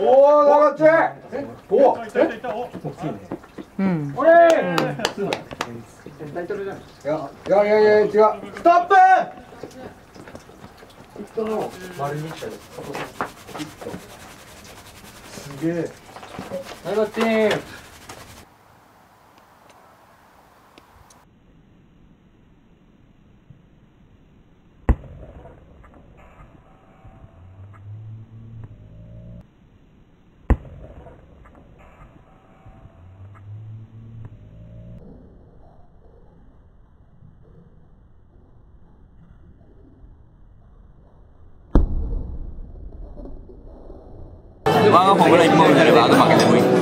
おお、長っち。おお。 うん。 おれ。いや、違う。ストップ。丸にしたよ。すげえ。長っち。 ワンアポぐらい1本になればあと負けてもいい。